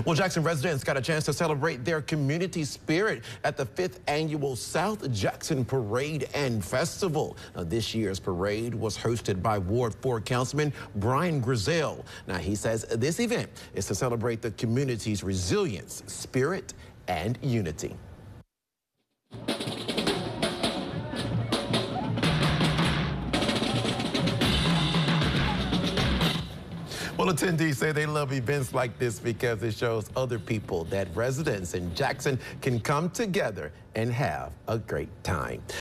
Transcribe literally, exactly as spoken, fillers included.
Well, Jackson residents got a chance to celebrate their community spirit at the fifth annual South Jackson Parade and Festival. Now, this year's parade was hosted by Ward four Councilman Brian Grizel. Now, he says this event is to celebrate the community's resilience, spirit, and unity. Well, attendees say they love events like this because it shows other people that residents in Jackson can come together and have a great time.